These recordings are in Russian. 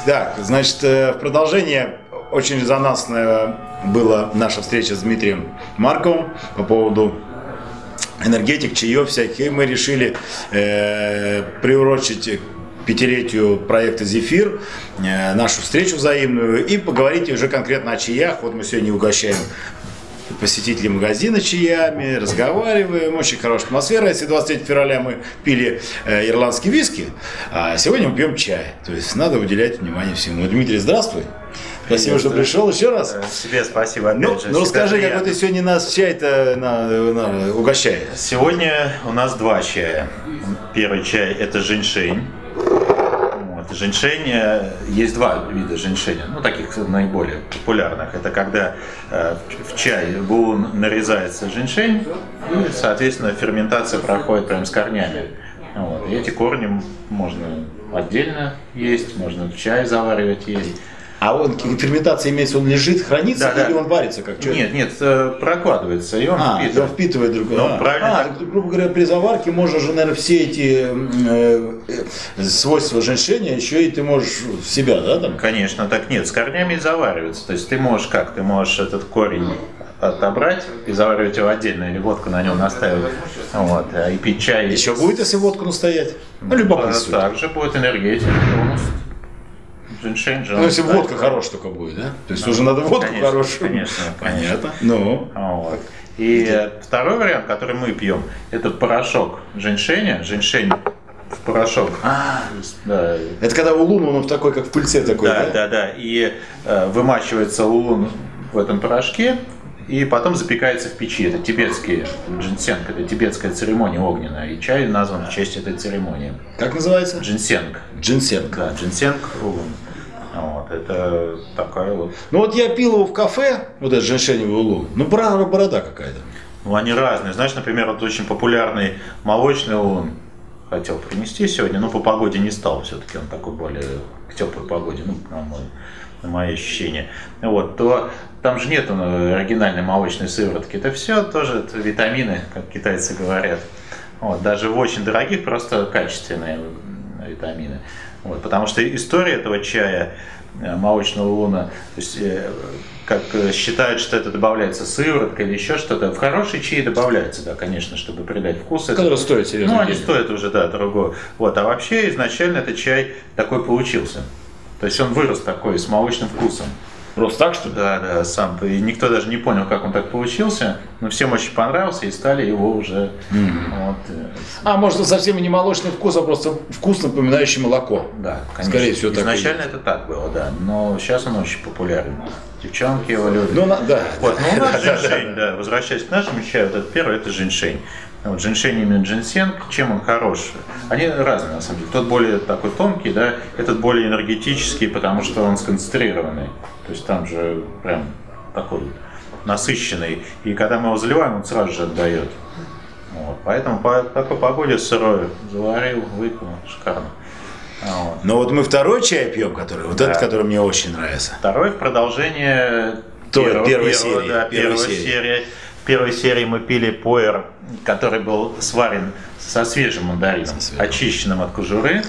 Так, значит, в продолжение очень резонансная была наша встреча с Дмитрием Марковым по поводу энергетик, чаев всяких. И мы решили приурочить пятилетию проекта «Зефир», нашу встречу взаимную, и поговорить уже конкретно о чаях. Вот мы сегодня угощаем посетителей магазина чаями, разговариваем, очень хорошая атмосфера. Если 23 февраля мы пили ирландский виски, а сегодня мы пьем чай. То есть надо уделять внимание всему. Дмитрий, здравствуй. Спасибо, что пришел еще раз. Тебе спасибо опять же. Ну расскажи, как ты сегодня нас чай-то угощаешь. Сегодня у нас два чая. Первый чай – это женьшень. Женьшень, есть два вида женьшеня, ну таких наиболее популярных. Это когда в чай в улун нарезается женьшень, и, соответственно, ферментация проходит прям с корнями. Вот. И эти корни можно отдельно есть, можно в чай заваривать есть. А он, ферментация имеется, он лежит, хранится, или он варится как что-то? Нет, прокладывается, и он впитывает. Он впитывает другое. Правильно. Грубо говоря, при заварке можно же, наверное, все эти свойства женьшеня еще и ты можешь в себя, да? Там? Конечно, так нет, с корнями и заваривается. То есть ты можешь как? Ты можешь этот корень отобрать и заваривать его отдельно, или водку на нем настаивать, вот, и пить чай. Еще будет, если водку настоять? Ну, любопытно. Также будет энергетик, тонус. Женьшень, ну, если водка хорошая только будет, да? То есть уже надо водку хорошую. Конечно. Понятно. Ну. Вот. И второй вариант, который мы пьем, это порошок женьшеня. Женьшень в порошок. Да. Это когда улун, он в такой, как в пыльце такой, да? Да. И вымачивается улун в этом порошке, и потом запекается в печи. Это тибетский джинсенг, это тибетская церемония огненная. И чай назван в честь этой церемонии. Как называется? Джинсенг. Джинсенг. Да, джинсенг улун. Вот, это такая вот. Ну вот я пил его в кафе, вот этот женьшеневый улун, ну борода какая-то. Ну они разные. Знаешь, например, вот очень популярный молочный улун хотел принести сегодня, но по погоде не стал. Все-таки он такой более к теплой погоде, ну, на мои ощущения. Вот, то там же нет оригинальной молочной сыворотки. Это все тоже витамины, как китайцы говорят. Вот, даже в очень дорогих, просто качественные витамины. Вот, потому что история этого чая молочного улуна, то есть как считают, что это добавляется сыворотка или еще что-то, в хороший чай добавляется, да, конечно, чтобы придать вкус. Который стоит серьезно. Ну, они стоят уже, да, дорого. Вот, а вообще изначально этот чай такой получился. То есть он вырос такой, с молочным вкусом. Просто так, что ли? Да, сам. И никто даже не понял, как он так получился. Но всем очень понравился и стали его уже... Вот. Может, совсем не молочный вкус, а просто вкус, напоминающий молоко. Да, конечно. Скорее всего, так. Изначально это так было, да. Но сейчас он очень популярен. Девчонки его любят. Ну, да. Вот, но у нас женьшень, да. Возвращаясь к нашему чаю, вот этот первый, это женьшень. Вот, женьшень именно джинсенг, чем он хорош? Они разные, на самом деле. Тот более такой тонкий, да, этот более энергетический, потому что он сконцентрированный. То есть там же прям такой насыщенный. И когда мы его заливаем, он сразу же отдает. Вот, поэтому по такой погоде сырой заварил, выпил, шикарно. Вот. Но вот мы второй чай пьем, который, вот этот, который мне очень нравится. Второй в продолжение первой серии. Да, первой серии. В первой серии мы пили пуэр, который был сварен со свежим мандарином, очищенным от кожуры.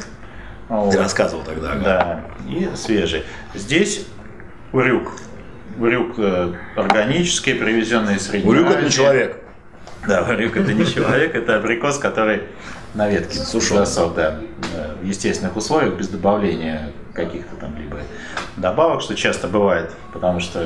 Ты рассказывал тогда. Да, и свежий. Здесь урюк. Урюк органический, привезенный из Средней Азии. Урюк это не человек. Да, урюк это не человек, это абрикос, который на ветке сушился, да, в естественных условиях, без добавления каких-то там либо добавок, что часто бывает, потому что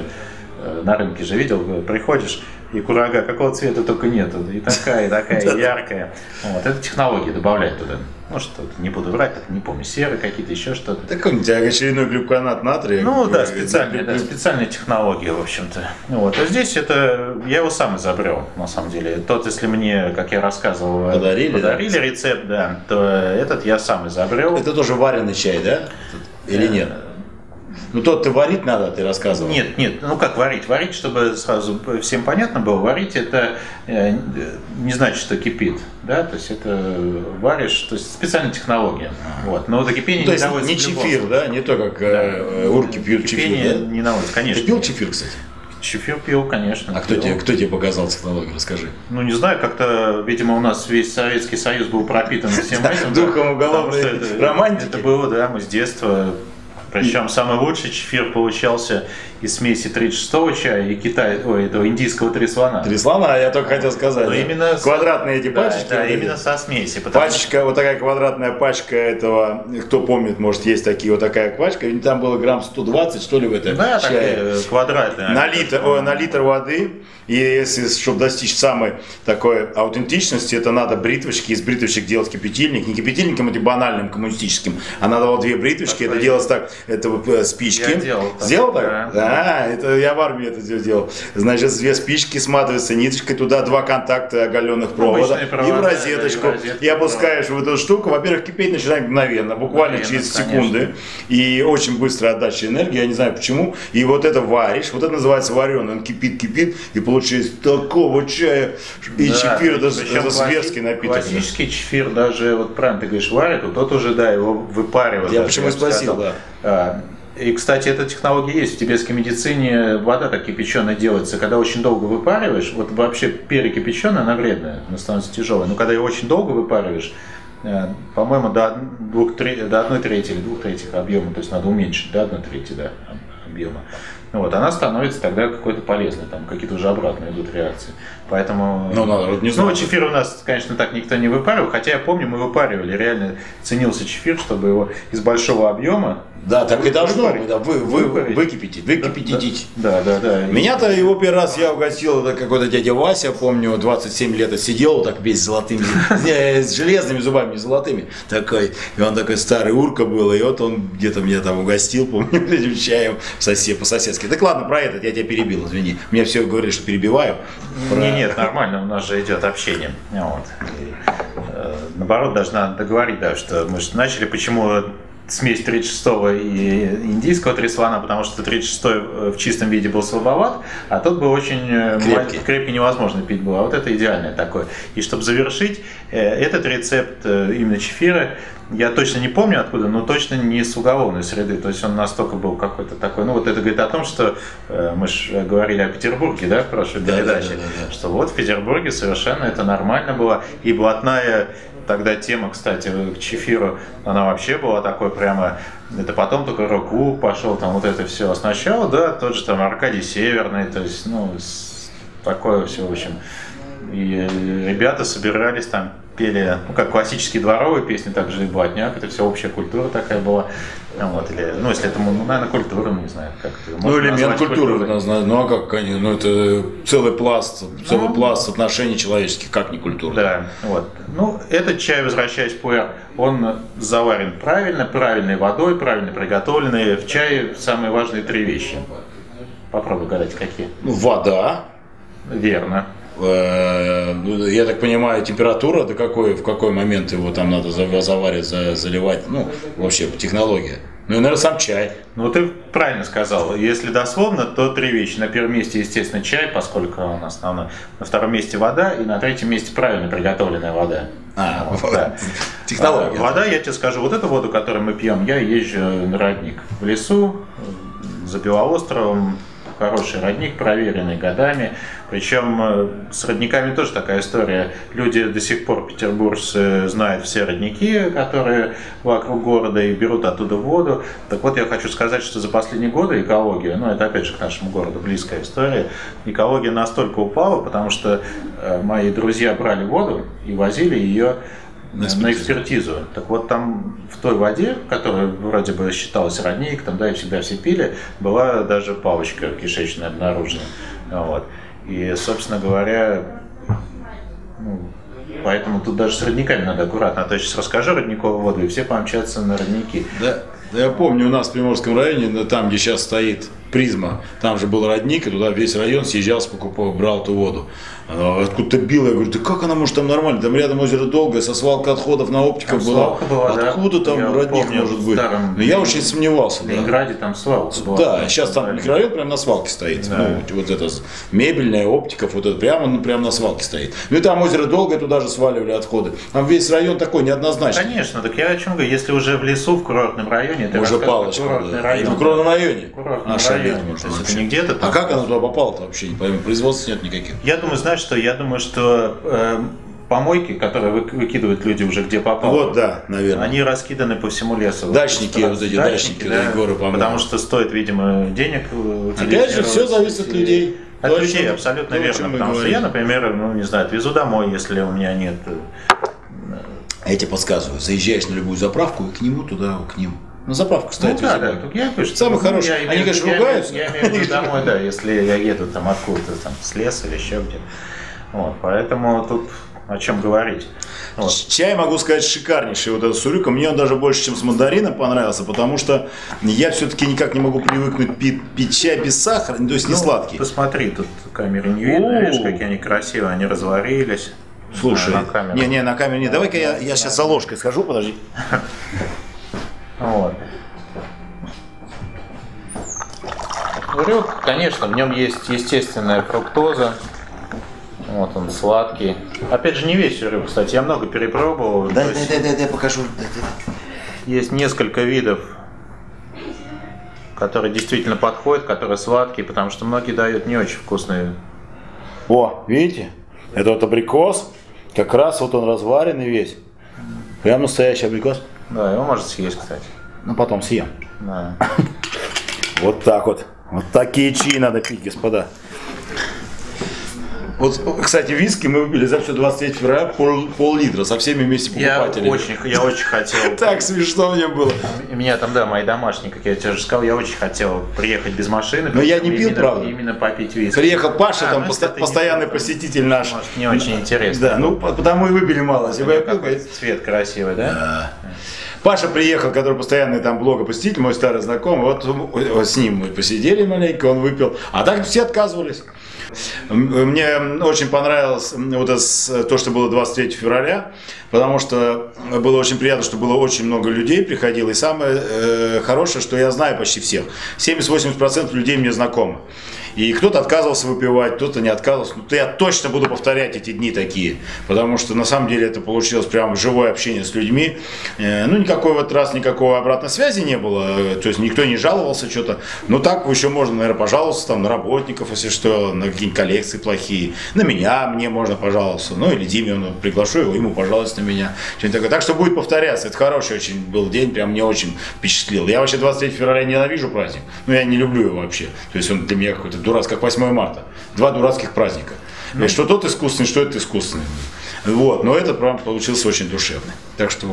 на рынке же видел, приходишь, и курага какого цвета только нету, и такая яркая. Вот, это технологии добавляют туда. Ну что, не буду врать, так не помню, серы какие-то, еще что-то. Так какой-нибудь очередной глюконат натрия. Ну да, специальные технологии, в общем-то. Вот. А здесь это, я его сам изобрел, на самом деле. Тот, если мне, как я рассказывал, подарили рецепт, да, то этот я сам изобрел. Это тоже вареный чай, да? Или нет? Ну тот-то варить надо, ты рассказывал. Нет, ну как варить? Варить, чтобы сразу всем понятно было, варить это не значит, что кипит, да, то есть это варишь, то есть специальная технология. Вот. Но до кипения не доводится. Не чефир, да, не то, как урки пьют чефир, да? Не наводится, конечно. Ты пил чефир, кстати? Чефир пил, конечно. А кто тебе показал технологию, расскажи. Ну не знаю, как-то, видимо, у нас весь Советский Союз был пропитан всем этим. Духом уголовной романтики. Это было, да, мы с детства Причем самый лучший чефир получался из смеси 36-го чая и этого индийского 3 слона. 3 слона, я только хотел сказать. Да? Именно квадратные эти пачечки. Да, именно со смеси. Пачечка, вот такая квадратная пачка этого, кто помнит, может, есть такие, вот такая пачка, там было грамм 120, что ли, в этом чае. Такие квадратные. На литр воды. И если, чтобы достичь самой такой аутентичности, это надо бритвочки, из бритвочек делать кипятильник. Не кипятильником этим банальным коммунистическим, а надо было 2 бритвочки, это делалось так, это спички. Я делал так. Сделал так? Да, это я в армии это делал. Значит, 2 спички сматываются ниточкой, туда 2 контакта оголенных провода и в розеточку. И опускаешь в эту штуку. Во-первых, кипеть начинает мгновенно, буквально через секунды. И очень быстрая отдача энергии, я не знаю почему. И вот это варишь, вот это называется вареный, он кипит, и получается такого чая. И чефир, это зверский напиток. Классический чефир, даже, вот правильно ты говоришь, варят, вот тот уже, да, его выпаривают. Я почему спросил, да. И, кстати, эта технология есть в тибетской медицине, вода так кипяченая делается, когда очень долго выпариваешь, вот вообще перекипяченая, она вредная, она становится тяжелой, но когда ее очень долго выпариваешь, по-моему, до 1/3 или 2/3 объема, то есть надо уменьшить до 1/3 объема. Вот, она становится тогда какой-то полезной, там какие-то уже обратные идут реакции. Поэтому, чефир у нас, конечно, так никто не выпаривал, хотя я помню, мы выпаривали, реально ценился чефир, чтобы его из большого объема. Да, так и должно быть, да, выкипятить. Да. Меня-то его первый раз я угостил, это какой-то дядя Вася, помню, 27 лет сидел, так весь золотыми, с железными зубами, не золотыми, такой, и он такой старый урка был, и вот он где-то меня там угостил, помню, этим чаем по-соседски. Так ладно, про этот я тебя перебил, извини, мне все говорили, что перебиваю. Нет, нормально, у нас же идет общение. Вот. Наоборот, даже надо договорить, да, что мы же начали, почему смесь 36-го и индийского 3 слона, потому что 36-й в чистом виде был слабоват, а тот был очень крепкий, невозможно пить было. А вот это идеальное такое. И чтобы завершить, этот рецепт именно чефира, я точно не помню откуда, но точно не с уголовной среды. То есть он настолько был какой-то такой. Ну вот это говорит о том, что мы же говорили о Петербурге, да, в прошлой передаче, что вот в Петербурге совершенно это нормально было. И блатная тогда тема, кстати, к чефиру, она вообще была такой прямо, это потом только рок-клуб пошел, там вот это все. А сначала, да, тот же там Аркадий Северный, то есть, такое все, в общем. И ребята собирались там, пели, как классические дворовые песни, также и блатняк, это все общая культура такая была. Вот, или, если это, наверное, культура, не знаю, как это. Элемент культуры, а как, конечно, это целый пласт отношений человеческих, как не культура. Да, вот. Этот чай, возвращаясь к пуэр, он заварен правильной водой, правильно приготовленный. В чае самые важные 3 вещи. Попробуй угадать, какие. Вода. Верно. Я так понимаю, температура, в какой момент его там надо заваривать, заливать, вообще технология. И, наверное, сам чай. Ты правильно сказал. Если дословно, то 3 вещи. На первом месте, естественно, чай, поскольку он основной. На втором месте вода, и на третьем месте правильно приготовленная вода. Да. Технология. Вода, я тебе скажу, вот эту воду, которую мы пьем, я езжу на родник в лесу, за Белоостровом. Хороший родник, проверенный годами. Причем с родниками тоже такая история. Люди до сих пор, петербуржцы, знают все родники, которые вокруг города, и берут оттуда воду. Так вот, я хочу сказать, что за последние годы экология, это опять же к нашему городу близкая история, экология настолько упала, потому что мои друзья брали воду и возили ее на экспертизу. Так вот, там в той воде, которая вроде бы считалась родник, и всегда все пили, была даже палочка кишечная обнаружена. Вот. И, собственно говоря, поэтому тут даже с родниками надо аккуратно. А то сейчас расскажу родниковую воду, и все помчатся на родники. Да, я помню, у нас в Приморском районе, там, где сейчас стоит Призма, там же был родник, и туда весь район съезжал, покупал, брал эту воду. Она откуда-то била, я говорю, да как она может там нормально? Там рядом озеро Долгое, со свалкой отходов на оптиках была. Откуда там родник может быть? Я очень сомневался. В Ленинграде там свалка была. Да, сейчас там микрорайон прямо на свалке стоит. Да. Вот это мебельная, оптиков, вот это прямо на свалке стоит. И там озеро Долгое, туда же сваливали отходы. Там весь район такой неоднозначный. Конечно, так я о чем говорю, если уже в лесу, в курортном районе, это уже палочка. В курортном районе. Это не где-то там. А как она туда попала-то вообще? Не пойму, производства нет никаких. Я думаю, что помойки, которые выкидывают люди уже где попало. Вот, да, наверное. Они раскиданы по всему лесу. Дачники, вот эти дачники, да, горы помоек. Потому что стоит, видимо, денег. Опять же, все зависит от людей. От людей, абсолютно верно. Потому что я, например, не знаю, отвезу домой, если у меня нет. Я тебе подсказываю, заезжаешь на любую заправку и к нему туда, к ним. На заправку, кстати. Ну, да, я говорю, самый хороший. Они, конечно, ругаются. Я имею в виду домой, да, если я еду там откуда-то, там, с леса или еще где-то. Вот, поэтому тут о чем говорить. Вот. Чай, могу сказать, шикарнейший вот этот с урюком. Мне он даже больше, чем с мандарином понравился, потому что я все-таки никак не могу привыкнуть пить чай без сахара, то есть не сладкий. Посмотри, тут камеры не видно, видишь, какие они красивые, они разварились. Слушай, на камеру не. Давай-ка я сейчас за ложкой схожу, подожди. Вот. Урюк, конечно, в нем есть естественная фруктоза. Вот он сладкий. Опять же, не весь урюк, кстати, я много перепробовал. Дай, покажу. Есть несколько видов, которые действительно подходят, которые сладкие, потому что многие дают не очень вкусные. О, видите? Это вот абрикос. Как раз вот он разваренный весь. Прям настоящий абрикос. Да, его можно съесть, кстати. Ну, потом съем. Да. Вот так вот. Вот такие чаи надо пить, господа. Вот, кстати, виски мы выпили за все 23 февраля пол-литра со всеми вместе покупателями. Я очень хотел. Так смешно мне было. У меня там, да, мои домашние, как я тебе уже сказал, я очень хотел приехать без машины. Но я не пил, правда. Именно попить виски. Приехал Паша, там постоянный посетитель наш. Может, не очень интересно. Да, ну потому и выпили мало. Цвет красивый, да? Паша приехал, который постоянный там блогопосетитель, мой старый знакомый, вот с ним мы посидели маленько, он выпил, а так все отказывались. Мне очень понравилось вот то, что было 23 февраля, потому что было очень приятно, что было очень много людей приходило, и самое хорошее, что я знаю почти всех, 70-80% людей мне знакомы. И кто-то отказывался выпивать, кто-то не отказывался. Но я точно буду повторять эти дни такие, потому что на самом деле это получилось прям живое общение с людьми. Ну, никакой в этот раз никакой обратной связи не было, то есть никто не жаловался что-то. Но так еще можно, наверное, пожаловаться там, на работников, если что, на какие-нибудь коллекции плохие. На меня, мне можно пожаловаться. Ну, или Диме, приглашу его, ему пожалуйста на меня. Что-нибудь такое. Так что будет повторяться. Это хороший очень был день, прям мне очень впечатлил. Я вообще 23 февраля ненавижу праздник, но я не люблю его вообще. То есть он для меня какой-то дурацкий, как 8 марта. Два дурацких праздника. Что тот искусственный, что это искусственный. Вот. Но этот прям получился очень душевный. Так что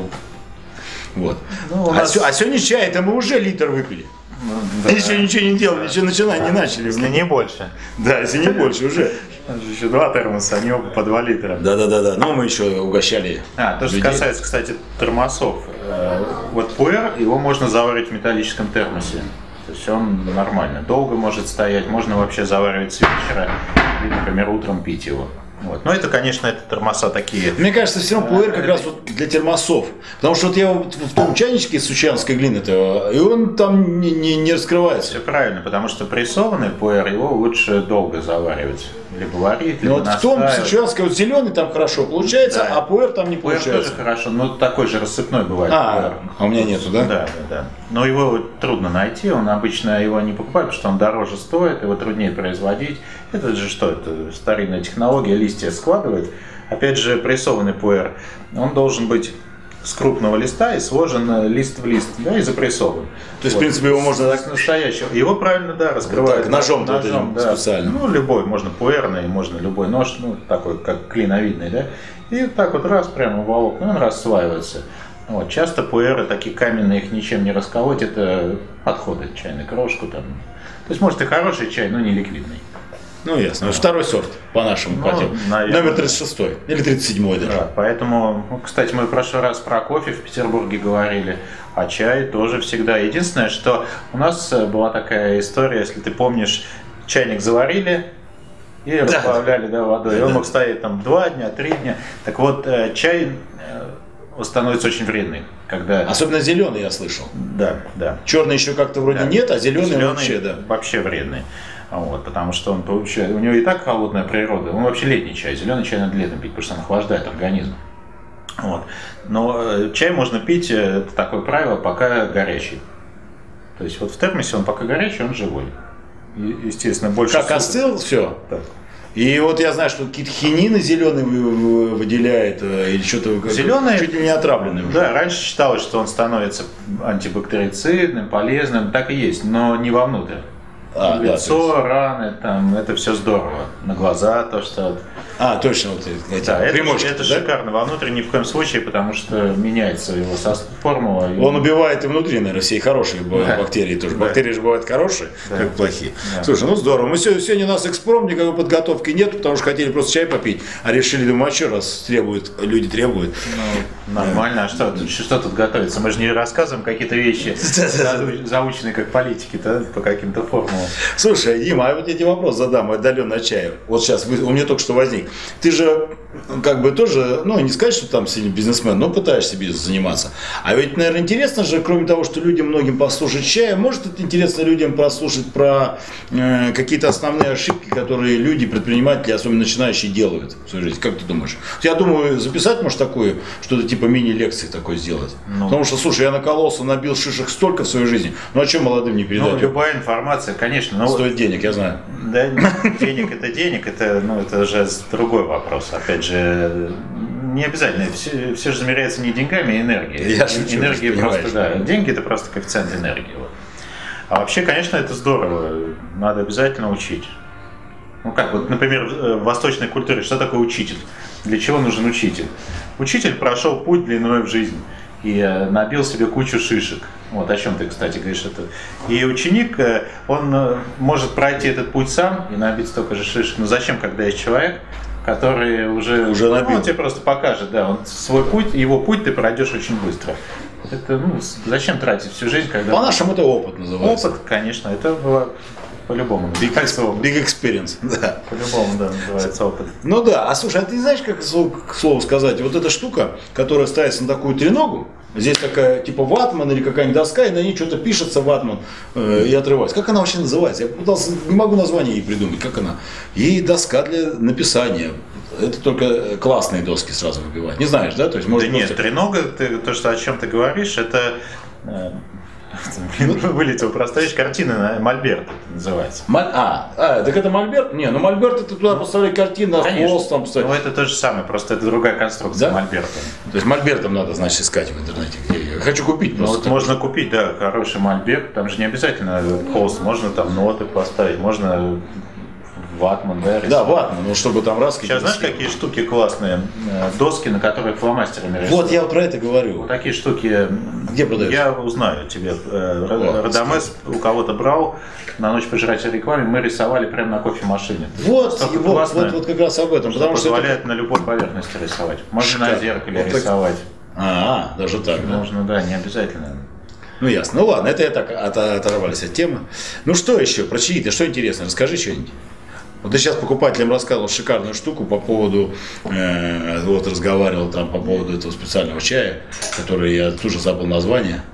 вот. Ну, а сегодня чай, это мы уже литр выпили. Ну, да. Еще ничего не делали, еще не начали. Если не больше. Да, если не больше уже. Еще 2 термоса, они оба по 2 литра. Да. Но мы еще угощали. То, что касается, кстати, термосов. Вот пуэр, его можно заварить в металлическом термосе. То есть он нормально, долго может стоять, можно вообще заваривать с вечера, или, например, утром пить его. Вот. Но это, конечно, это термоса такие. Мне кажется, все равно пуэр как раз вот для термосов. Потому что вот я в том чайничке с сучанской глины-то, и он там не раскрывается. Все правильно, потому что прессованный пуэр, его лучше долго заваривать. Либо варить, либо вот настаивать. В том сучанской вот зеленый там хорошо получается, да. А пуэр там не получается. Пуэр тоже хорошо, но такой же рассыпной бывает. А у меня нету, да? Да. Но его трудно найти, он обычно его не покупает, потому что он дороже стоит, его труднее производить. Это же что, это старинная технология, листья складывает. Опять же, прессованный пуэр, он должен быть с крупного листа и сложен лист в лист, да, и запрессован. То есть, в принципе, его можно так... настоящего. Его правильно, да, раскрывают. Вот ножом, да, специально. Ну, любой, можно пуэрный, можно любой нож, ну, такой, как клиновидный, да. И так вот раз, прямо волокна, он рассваивается. Вот. Часто пуэры такие каменные, их ничем не расколоть, это отходы, чайную крошку там. То есть, может, и хороший чай, но не ликвидный. Ну, ясно. Второй сорт, по-нашему, номер 36 или 37 даже. Да, поэтому, кстати, мы в прошлый раз про кофе в Петербурге говорили, а чай тоже всегда. Единственное, что у нас была такая история, если ты помнишь, чайник заварили и разбавляли водой. И он мог стоять там 2 дня, 3 дня. Так вот, чай становится очень вредный. Когда... Особенно зеленый, я слышал. Да. Черный еще как-то вроде нет, а зеленый вообще, да. Вообще вредный. Вот, потому что он получает, у него и так холодная природа, он вообще летний чай, зеленый чай надо летом пить, потому что он охлаждает организм. Вот. Но чай можно пить, это такое правило, пока горячий. То есть вот в термосе он пока горячий, он живой. И, естественно, больше... Как остыл, все. Так. И вот я знаю, что какие-то хинины зеленые выделяет, или что-то Зеленый, чуть ли не отравленное. Да, раньше считалось, что он становится антибактерицидным, полезным, так и есть, но не вовнутрь. Лицо, да, раны, там, это все здорово. На глаза то, что... точно, вот эти да, примочки, это шикарно. Вовнутрь ни в коем случае, потому что меняется его формула. Он убивает и внутри, наверное, все хорошие бактерии тоже. Да. Бактерии же бывают хорошие, как плохие. Да. Слушай, ну здорово. Мы сегодня у нас экспром, никакой подготовки нет, потому что хотели просто чай попить, а решили, думаю, а что, раз люди требуют. Ну, нормально, а что тут готовится? Мы же не рассказываем какие-то вещи, заученные как политики, по каким-то формулам. Слушай, Дима, а вот я тебе вопрос задам, отдаленно от чая. Вот сейчас у меня только что возник. Ты же как бы тоже, ну не сказать, что там сильный бизнесмен, но пытаешься бизнесом заниматься. А ведь, наверное, интересно же, кроме того, что людям многим послушать чая, может это интересно людям послушать про какие-то основные ошибки, которые люди, предприниматели, особенно начинающие, делают в своей жизни. Как ты думаешь? Я думаю, записать, может, такое, что-то типа мини-лекции такое сделать. Ну, потому что, слушай, я накололся, набил шишек столько в своей жизни, ну а чем молодым не передать? Ну, любая информация, конечно. Но стоит денег, я знаю. Да, денег, это же другой вопрос. Опять же, не обязательно. Все же замеряется не деньгами, а энергией. Энергия просто, да. Деньги это просто коэффициент энергии. Вот. А вообще, конечно, это здорово. Надо обязательно учить. Ну как, вот, например, в восточной культуре, что такое учитель? Для чего нужен учитель? Учитель прошел путь длиной в жизнь и набил себе кучу шишек. Вот о чем ты, кстати, говоришь. Это. И ученик, он может пройти этот путь сам и набить столько же шишек. Но зачем, когда есть человек, который уже набил? Он тебе просто покажет, да, он свой путь, его путь ты пройдешь очень быстро. Это, зачем тратить всю жизнь, когда... По-нашему это опыт называется. Опыт, конечно, это по-любому. Big experience, да. По-любому, да, называется опыт. Ну да, а слушай, а ты знаешь, как к слову сказать, вот эта штука, которая ставится на такую треногу, здесь такая типа ватман или какая-нибудь доска, и на ней что-то пишется ватман и отрывается. Как она вообще называется? Я пытался, не могу название ей придумать, как она. И доска для написания. Это только классные доски сразу выбивать. Не знаешь, да? То есть, может, да нет, тренога, о чем ты говоришь, это... Вылетел простая вещь, картина Мольберт называется. Так это Мольберт? Не, Мольберт это туда поставили картину, холст там поставили. Ну это то же самое, просто это другая конструкция, да? Мольберта. То есть Мольбертом надо, значит, искать в интернете. Я хочу купить просто. Вот можно купить, да, хороший Мольберт, там же не обязательно холст, можно там ноты поставить, можно... Ватман, да? Да, ватман, чтобы там раз... Сейчас знаешь, какие штуки классные? Доски, на которых фломастерами рисуют. Вот, я про это говорю. Вот такие штуки... Где продаются? Я узнаю тебе. Радамес у кого-то брал, на ночь пожирателя рекламы, мы рисовали прямо на кофемашине. Вот как раз об этом. Потому что позволяет на любой поверхности рисовать. Можно на зеркале рисовать. Даже так, да? Можно, да, не обязательно. Ну ясно. Ну ладно, это я так оторвались от темы. Ну что еще? Про чаи-то что интересно? Расскажи что-нибудь. Вот ты сейчас покупателям рассказывал шикарную штуку по поводу, вот разговаривал там по поводу этого специального чая, который я тоже забыл название.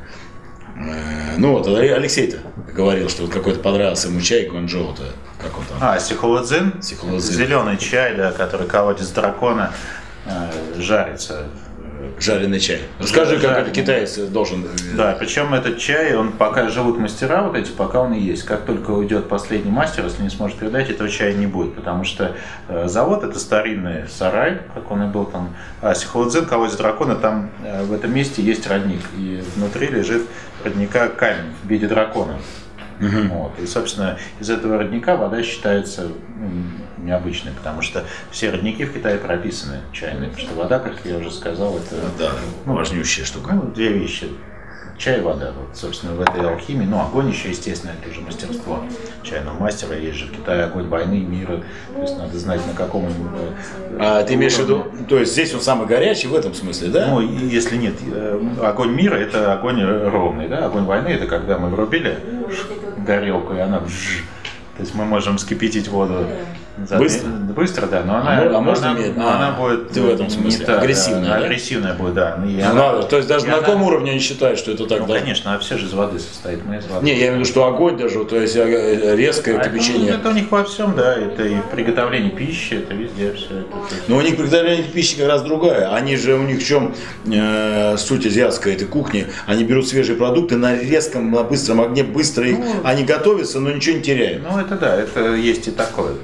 Ну вот, Алексей-то говорил, что вот какой-то понравился ему чай Гуанчжоу-то. Как он там? Сихолодзин. Зеленый чай, да, который колодец дракона жарится. Жареный чай. Расскажи, как это китаец должен... Да, причем этот чай, он пока живут мастера вот эти, пока он и есть. Как только уйдет последний мастер, если не сможет передать, этого чая не будет. Потому что завод это старинный сарай, как он и был там. А Сихолодзин, колодец дракона, там в этом месте есть родник. И внутри лежит родника камень в виде дракона. Вот. И, собственно, из этого родника вода считается необычной, потому что все родники в Китае прописаны чайные, потому что вода, как я уже сказал, это важнейшая штука. Две вещи. Чай и вода. Вот, собственно, в этой алхимии, огонь еще, естественно, это уже мастерство чайного мастера. Есть же в Китае огонь войны, мира. То есть надо знать, на каком... ты имеешь в виду, то есть здесь он самый горячий в этом смысле, да? Ну, если нет, огонь мира это огонь ровный, да? Огонь войны это когда мы врубили горелку, и она... То есть мы можем вскипятить воду быстро, да, но она будет в этом смысле агрессивная, да? Агрессивная будет, да. То есть даже на каком уровне они считают, что это так, да? Конечно, а все же из воды состоит, мы из воды. Не, я имею в виду, что огонь даже, то есть резкое кипячение. Это у них во всем, да, это и в приготовлении пищи, это везде все это. Но у них приготовление пищи как раз другая. Они же, у них в чем суть азиатской этой кухни, они берут свежие продукты на резком, на быстром огне, быстро их, они готовятся, но ничего не теряют. Ну это да, это есть и такое, то есть тут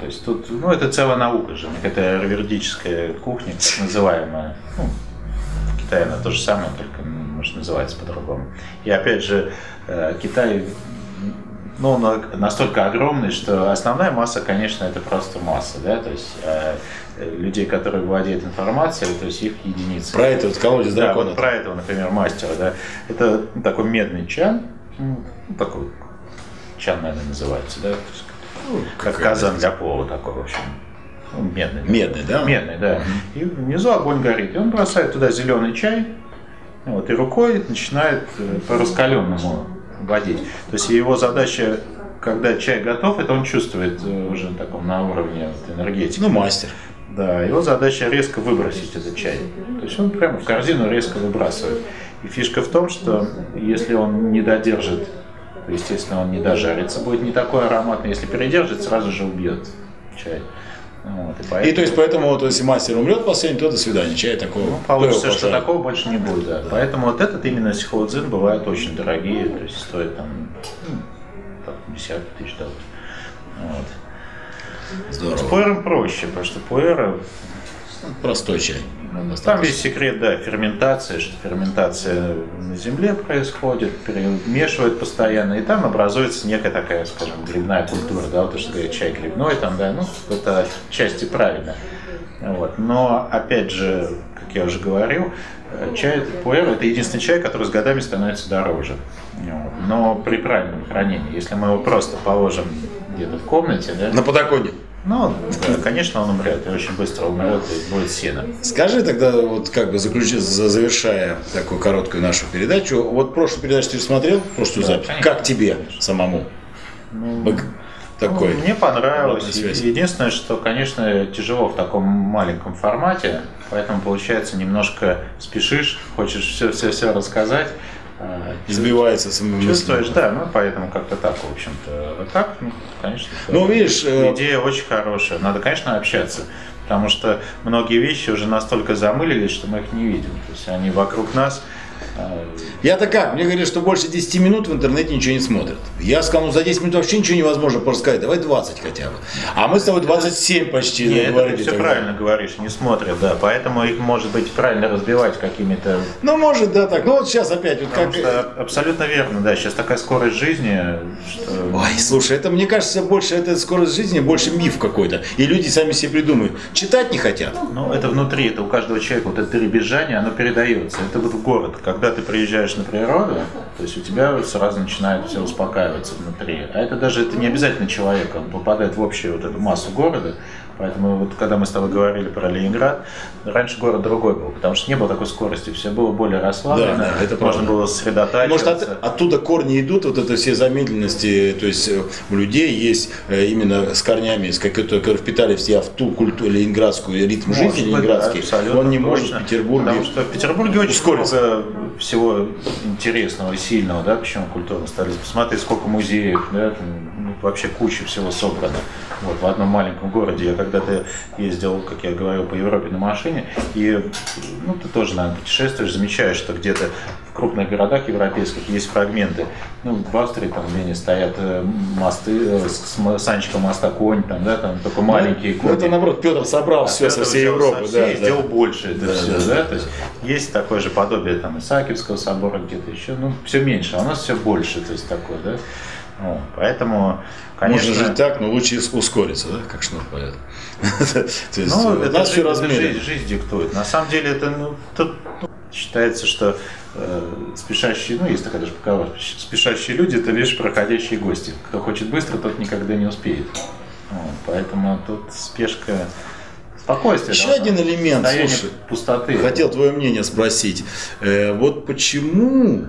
вот, ну, это целая наука же, это аюрведическая кухня, так называемая. Ну, в Китае она то же самое, только, может, называется по-другому. И опять же, Китай, ну, он настолько огромный, что основная масса, конечно, это просто масса, да, то есть людей, которые владеют информацией, то есть их единицы. Про это вот колодец дракона. Да, вот про этого, например, мастера, да. Это такой медный чан, ну, такой чан, наверное, называется, да, как казан для пола такой, в общем. Ну, медный. Медный, да? Медный, да. И внизу огонь горит. И он бросает туда зеленый чай, вот, и рукой начинает по раскаленному водить. То есть его задача, когда чай готов, это он чувствует уже на таком на уровне вот, энергетики. Ну, мастер. Да, его задача резко выбросить этот чай. То есть он прямо в корзину резко выбрасывает. И фишка в том, что если он не додержит, то, естественно, он не дожарится, будет не такой ароматный. Если передержит, сразу же убьет чай. Вот, и то есть поэтому, вот, если мастер умрет последний, то до свидания, чая такого. Ну, получится, что такого больше не будет. Да. Да. Поэтому вот этот именно сихоудзин бывают очень дорогие, то есть стоит там десятки тысяч долларов. Вот. Здорово. С пуэром проще, потому что пуэра простой чай. Там весь секрет, да, ферментация, что ферментация на земле происходит, перемешивают постоянно, и там образуется некая такая, скажем, грибная культура, да, вот что говорят, чай грибной, там, да, ну, это отчасти правильно. Вот. Но, опять же, как я уже говорил, чай пуэр – это единственный чай, который с годами становится дороже. Вот. Но при правильном хранении, если мы его просто положим где-то в комнате, да, на подоконник. Ну, да, конечно, он умрет, и очень быстро умрет, и будет сено. Скажи тогда, вот как бы завершая такую короткую нашу передачу, вот прошлую передачу ты смотрел, прошлую запись? Конечно. Как тебе самому? Ну, такой, мне понравилось. Единственное, что, конечно, тяжело в таком маленьком формате, поэтому получается немножко спешишь, хочешь все рассказать. Избивается самому. Чувствуешь, да, ну поэтому как-то так, в общем-то. А так, ну, конечно, ну, видишь, идея очень хорошая. Надо, конечно, общаться, потому что многие вещи уже настолько замылились, что мы их не видим. То есть они вокруг нас. Я-то как? Мне говорят, что больше 10 минут в интернете ничего не смотрят. Я сказал, ну за 10 минут вообще ничего невозможно порассказать, давай 20 хотя бы. А мы с тобой 27 почти. Нет, ты все правильно говоришь, не смотрят, да. Поэтому их может быть правильно разбивать какими-то... Ну, может, да, так. Ну вот сейчас опять вот потому что абсолютно верно, да. Сейчас такая скорость жизни, что... Ой, слушай, это, мне кажется, больше это скорость жизни, больше миф какой-то. И люди сами себе придумают. Читать не хотят. Ну, это внутри, это у каждого человека, вот это дребезжание, оно передается. Это вот в город. Когда ты приезжаешь на природу, то есть у тебя сразу начинает все успокаиваться внутри. А это не обязательно человек, он попадает в общую вот эту массу города. Поэтому вот когда мы с тобой говорили про Ленинград, раньше город другой был, потому что не было такой скорости, все было более расслаблено, да, это можно было сосредотачиваться. Может, оттуда корни идут, вот это все замедленности, то есть у людей есть именно с корнями, с какой-то, которые впитали в себя в ту культуру ленинградскую, ритм жизни ленинградский, да, он не может в Петербурге. Потому что в Петербурге очень много всего интересного и сильного, да, почему культурно стали. Посмотри, сколько музеев, да, вообще куча всего собрано. Вот, в одном маленьком городе. Я когда-то ездил, как я говорил, по Европе на машине, и ну, ты тоже, наверное, путешествуешь, замечаешь, что где-то в крупных городах европейских есть фрагменты. Ну, в Австрии там в Вене стоят мосты, Санечка моста конь, там, да, там только маленькие кони. Это, наоборот, Петр собрал все со всей Европы. Да, и сделал больше это все. Да. То есть есть такое же подобие там Исаакиевского собора где-то еще, ну, все меньше, а у нас все больше, то есть такое, да. Ну, поэтому, конечно... Можно жить так, но лучше ускориться, да, как Шнур поет. Ну, это жизнь диктует. На самом деле, это считается, что спешащие, ну, есть такая даже поговорка, спешащие люди – это лишь проходящие гости. Кто хочет быстро, тот никогда не успеет. Поэтому тут спешка... Спокойствие. Еще один элемент, слушай, пустоты. Хотел твое мнение спросить. Вот почему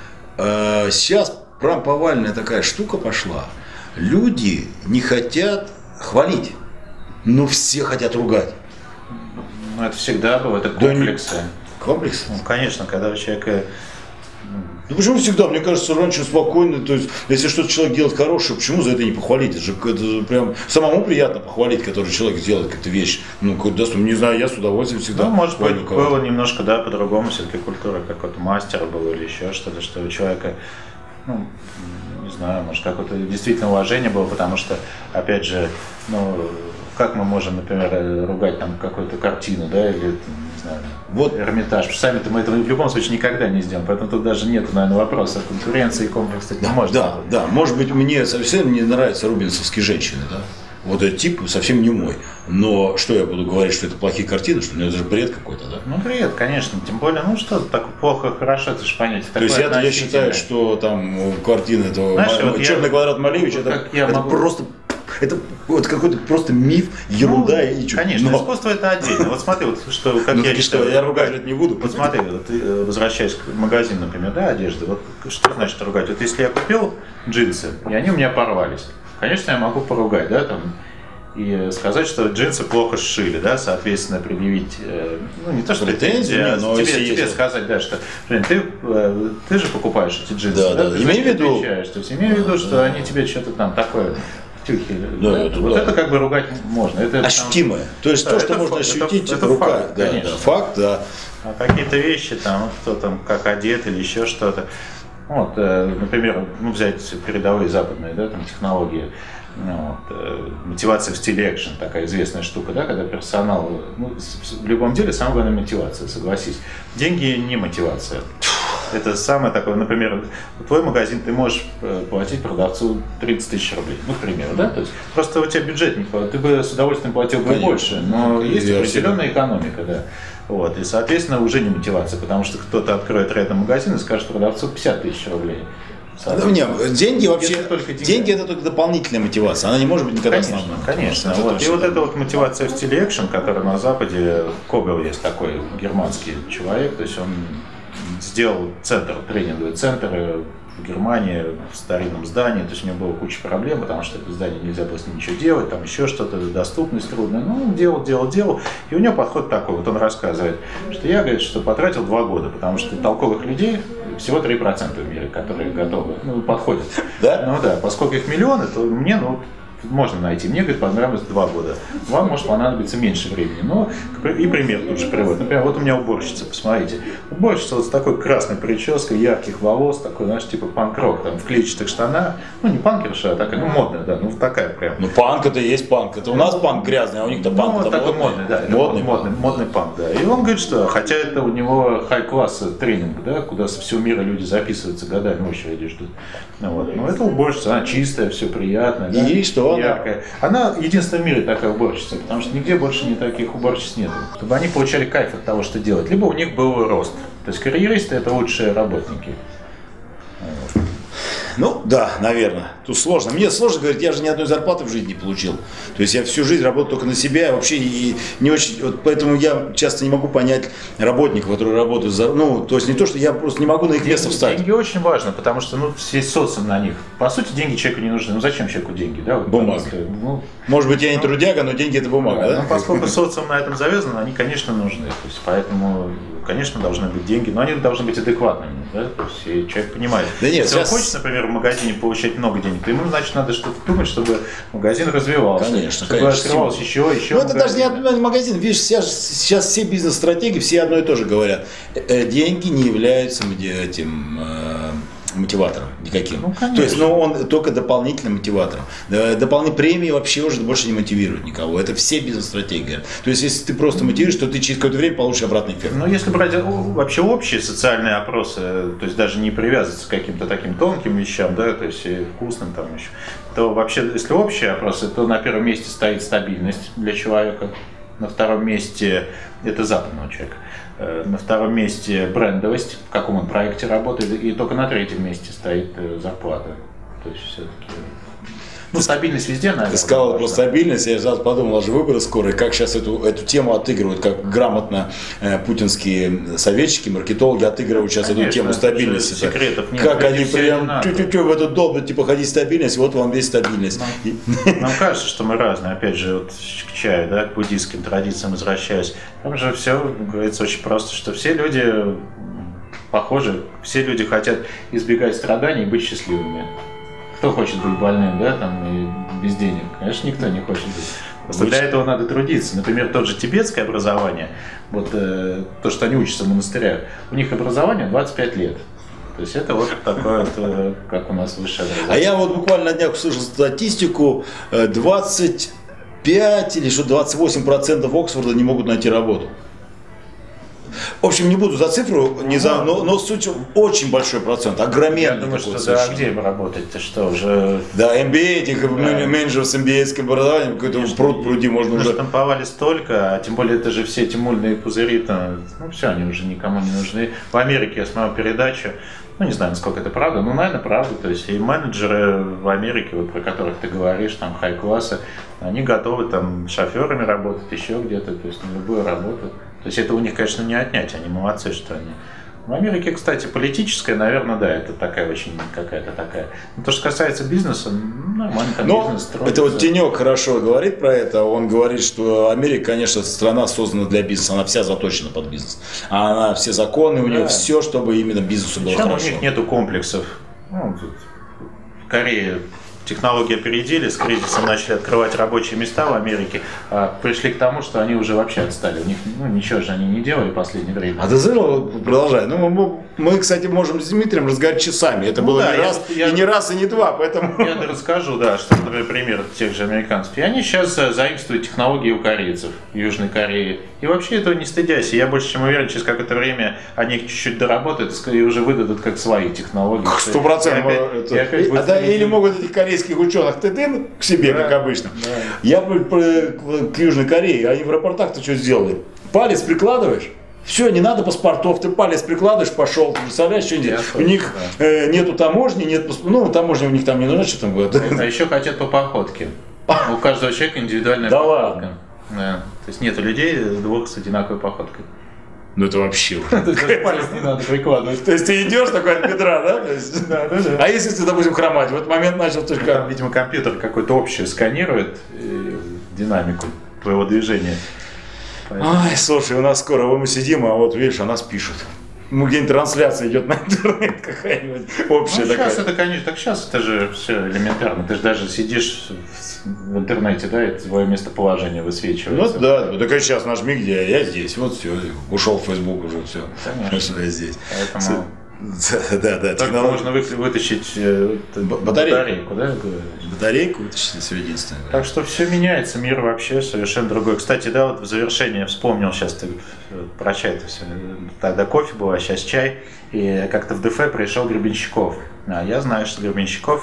сейчас прям повальная такая штука пошла. Люди не хотят хвалить, но все хотят ругать. Ну, это всегда было, это комплексы. Комплексы? Ну, конечно, когда у человека... Ну почему всегда? Мне кажется, раньше спокойно, то есть, если что-то человек делает хорошее, почему за это не похвалить? Это же прям самому приятно похвалить, который человек делает какую-то вещь. Ну, не знаю, я с удовольствием всегда. Ну, может быть, было немножко, да, по-другому, все-таки культура какой-то мастера был или еще что-то, что у человека, ну, не знаю, может, какое-то действительно уважение было, потому что, опять же, ну, как мы можем, например, ругать там какую-то картину, да, или, не знаю, вот. Эрмитаж. Сами-то мы этого в любом случае никогда не сделаем, поэтому тут даже нет, наверное, вопроса конкуренции и комплекс, кстати, не может. Да, может быть, мне совсем не нравятся рубинсовские женщины, да. Вот этот тип совсем не мой. Но что я буду говорить, что это плохие картины, что это же бред какой-то, да? Ну, бред, конечно. Тем более, ну что, так плохо, хорошо, это же понятие. То есть я считаю, что там картина этого «Черный квадрат Малевича» это просто... Это вот какой-то просто миф, ерунда и чуть. Конечно, искусство это отдельно. Вот смотри, вот что, как я считаю. Я ругать не буду. Вот смотри, вот ты возвращаясь к магазину, например, да, одежды. Вот что значит ругать? Вот если я купил джинсы, и они у меня порвались, конечно, я могу поругать, да, там, и сказать, что джинсы плохо сшили, да, соответственно, предъявить, ну, не то, что претензии, но тебе сказать, да, что, Жень, ты же покупаешь эти джинсы, да, ты имей в виду, то есть имей в виду, что они тебе что-то там такое. Да, это как бы ругать можно. Это ощутимое. То есть то, что можно ощутить, это рука. Факт, да, факт, да. А какие-то вещи, там, кто там как одет или еще что-то. Вот, например, ну, взять передовые западные, да, там, технологии. Мотивация в стиле экшен, такая известная штука, да, когда персонал, ну, в любом деле самая главная мотивация, согласись. Деньги не мотивация. Это самое такое, например, твой магазин, ты можешь платить продавцу 30 тысяч рублей, ну, к примеру, да? То есть просто у тебя бюджет не хватает, ты бы с удовольствием платил бы больше, но есть определенная экономика, да. Вот, и, соответственно, уже не мотивация, потому что кто-то откроет рядом магазин и скажет продавцу 50 тысяч рублей. Нет, деньги вообще, деньги это только дополнительная мотивация, она не может быть никогда основной. Конечно, вот. И вот эта вот мотивация в стиле экшен, которая на Западе, Когел есть такой германский человек, то есть он сделал центр, тренинговый центр в Германии, в старинном здании, то есть у него было куча проблем, потому что это здание нельзя было с ним ничего делать, там еще что-то, доступность трудная, ну, он делал, и у него подход такой, вот он рассказывает, что я, говорит, что потратил 2 года, потому что толковых людей всего 3% в мире, которые готовы, ну, подходят. Да? Ну да, поскольку их миллионы, то мне, ну, можно найти. Мне, говорит, понравилось 2 года. Вам может понадобиться меньше времени. Но и пример тут же приводит. Например, вот у меня уборщица, посмотрите. Уборщица вот с такой красной прической, ярких волос, такой, знаешь, типа панк-рок, там, в клетчатых штанах. Ну, не панкерша, а такая, ну, модная, да, ну, такая прям. Ну, панк это и есть панк. Это у нас панк грязный, а у них-то панк. Ну, вот такой модный, да. Модный панк, да. И он говорит, что, хотя это у него хай-класс тренинг, да, куда со всего мира люди записываются годами, в очереди ждут. Ну, вот. Но это уборщица, она чистая, все приятно. Да? И что? Яркая. Она единственная в мире такая уборщица, потому что нигде больше не таких уборщиц нет. Чтобы они получали кайф от того, что делать. Либо у них был рост. То есть карьеристы это лучшие работники. Ну, да, наверное. Тут сложно. Мне сложно говорить, я же ни одной зарплаты в жизни не получил. То есть я всю жизнь работал только на себя, вообще и не очень. Вот поэтому я часто не могу понять работников, которые работают за. Ну, то есть не то, что я просто не могу на их место встать. Деньги очень важно, потому что ну, все социум на них. По сути, деньги человеку не нужны. Ну зачем человеку деньги? Да? Вот, бумага. Ну, может быть, я не трудяга, но деньги это бумага, да? Ну, поскольку социум на этом завязан, они, конечно, нужны. То есть, поэтому, конечно, должны быть деньги, но они должны быть адекватными. Да? То есть, и человек понимает. Да нет, если он хочет, например, в магазине получать много денег, то ему, значит, надо что-то думать, чтобы магазин развивался. Конечно, чтобы открывался еще. Но это даже не магазин. Видишь, сейчас все бизнес-стратегии, все одно и то же говорят. Деньги не являются этим мотиватором никаким. Ну, то есть, но он только дополнительным мотиватором. Дополнительные премии вообще уже больше не мотивируют никого. Это все бизнес-стратегии. То есть, если ты просто мотивируешь, то ты через какое-то время получишь обратный эффект. Ну, если брать вообще общие социальные опросы, то есть даже не привязываться к каким-то таким тонким вещам, да, то есть вкусным там еще, то вообще, если общие опросы, то на первом месте стоит стабильность для человека, на втором месте это западного человека. На втором месте брендовость, в каком он проекте работает, и только на третьем месте стоит зарплата. То есть все-таки. Ну, стабильность везде, наверное. Ты сказал про стабильность, я сразу подумал, аж выборы скоро, как сейчас эту тему отыгрывают, как грамотно путинские советчики, маркетологи отыгрывают сейчас эту тему стабильности. Секретов нет. Как они прям в эту долбят, типа, ходить стабильность, вот вам весь стабильность. Нам кажется, что мы разные, опять же, вот к чаю, да, к буддийским традициям возвращаясь. Там же все говорится очень просто, что все люди похожи, все люди хотят избегать страданий и быть счастливыми. Кто хочет быть больным, да, там, и без денег? Конечно, никто не хочет быть. Просто для этого надо трудиться. Например, тот же тибетское образование, вот то, что они учатся в монастырях, у них образование 25 лет. То есть это вот такое, как у нас высшее образование. А я вот буквально на днях услышал статистику, 25 или что 28% Оксфорда не могут найти работу. В общем, не буду за цифру, но суть очень большой процент, огроменный. Я думаю, что да, где работать-то, что уже... Да, MBA, этих менеджеров с MBA-ским образованием, какой-то пруд-пруди можно уже... Штамповали столько, а тем более это же все эти мульные пузыри, все, они уже никому не нужны. В Америке я смотрел передачу, не знаю, насколько это правда, наверное, правда, то есть и менеджеры в Америке, вот, про которых ты говоришь, там, хай-класса, они готовы там шоферами работать, еще где-то, то есть на любую работу. То есть это у них, конечно, не отнять, они молодцы, что они. В Америке, кстати, политическая, наверное, да, это такая очень какая-то такая. Но то, что касается бизнеса, нормально там бизнес строится. Это вот Тенек хорошо говорит про это. Он говорит, что Америка, конечно, страна создана для бизнеса, она вся заточена под бизнес. Она все законы, у нее все, чтобы именно бизнесу было хорошо. У них нету комплексов. В Корее технологии опередили, с кризисом начали открывать рабочие места в Америке, а пришли к тому, что они уже вообще отстали. У них ничего же они не делали в последнее время. А ты знаешь, продолжай. Мы, кстати, можем с Дмитрием разговаривать часами. Это было не раз, и не два, поэтому... Я расскажу, да, что, например, тех же американцев. И они сейчас заимствуют технологии у корейцев, Южной Кореи. И вообще этого не стыдясь. Я больше чем уверен, через какое-то время они их чуть-чуть доработают и уже выдадут как свои технологии. 100%. Или могут этих корейских ученых к себе, как обычно. Да. Я к Южной Корее, они в аэропортах-то что сделали? Палец прикладываешь? Все, не надо паспортов, ты палец прикладывааешь, пошел, ты представляешь, что делать? У них нету таможни, нет паспортов, таможня у них там не нужна, что там будет. А еще хотят по походке. У каждого человека индивидуальная походка. Ладно. Да. То есть нету людей двух с одинаковой походкой. Ну это вообще. То есть палец не надо прикладывать. То есть ты идешь такой от бедра, да? А если ты, допустим, хромать, в этот момент начал только... Там, видимо, компьютер какой-то общий сканирует динамику твоего движения. Ай, слушай, у нас скоро мы сидим, а вот видишь, о нас пишут. Где-нибудь трансляция идет на интернет какая-нибудь общая такая. Сейчас это, конечно, так сейчас это же все элементарно. Ты же даже сидишь в интернете, да, и твое местоположение высвечивается. Ну да, так и сейчас нажми, где я здесь, вот все, ушел в Facebook уже, все. Конечно. Я здесь. Поэтому... Да. Так можно вытащить батарейку, да? Батарейку вытащить, все единственное. Так что все меняется, мир вообще совершенно другой. Кстати, да, вот в завершение вспомнил, сейчас ты про чай-то все. Тогда кофе был, а сейчас чай. И как-то в ДФ пришел Гребенщиков. А я знаю, что Гребенщиков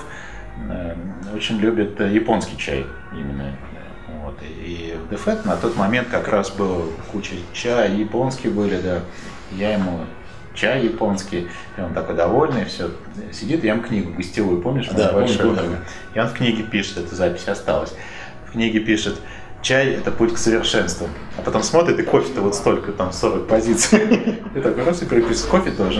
очень любит японский чай именно. Вот. И в ДФ на тот момент как раз было куча чая, японские были, да. Я ему чай японский, и он такой довольный, все, сидит, я ему книгу гостевую, помнишь? Да, помню. И он в книге пишет, эта запись осталась, в книге пишет: чай – это путь к совершенству. А потом смотрит, и кофе-то вот столько, там 40 позиций. И такой раз и приписывает, кофе тоже.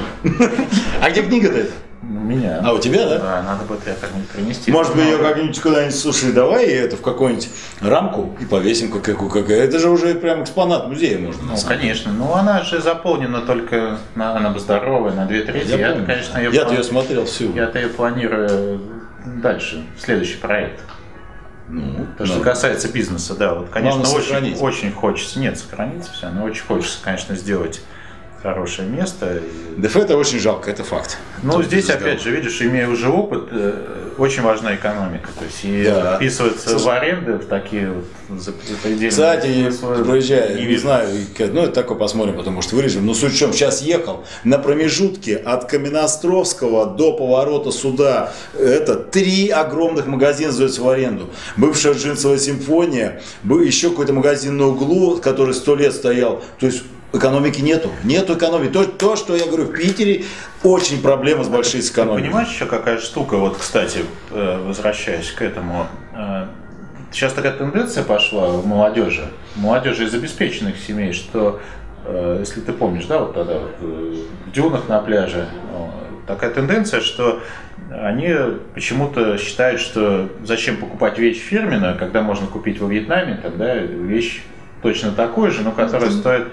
А где книга-то это? У меня. А у тебя, да? Да, надо будет ее как-нибудь принести. Может быть, ее как-нибудь куда-нибудь, слушай, давай это в какую-нибудь рамку и повесим какая. Это же уже прям экспонат музея можно. Ну, конечно. Ну, она же заполнена только, она бы здоровая, на 2/3. Я, конечно, ее смотрел всю. Я-то ее планирую дальше, следующий проект. Ну, то, что касается бизнеса, да, вот, конечно, очень хочется, нет, сохранится все, но очень хочется, конечно, сделать хорошее место. ДФ это очень жалко, это факт. Ну, здесь, опять же, видишь, имея уже опыт, очень важна экономика. То есть, и вписываться в аренды, в такие вот запредельные... Кстати, проезжая, не знаю, ну, это такое посмотрим, потому что вырежем. Но суть в чем, сейчас ехал на промежутке от Каменноостровского до поворота сюда, это 3 огромных магазина сдаются в аренду. Бывшая джинсовая симфония, был еще какой-то магазин на углу, который 100 лет стоял. То есть, экономики нету экономики. То, что я говорю, в Питере очень проблема с большой экономикой. Понимаешь, еще какая штука, вот, кстати, возвращаясь к этому, сейчас такая тенденция пошла в молодежи из обеспеченных семей, что, если ты помнишь, да, вот тогда вот, в дюнах на пляже, такая тенденция, что они почему-то считают, что зачем покупать вещь фирменную, когда можно купить во Вьетнаме, тогда вещь точно такую же, но которая стоит...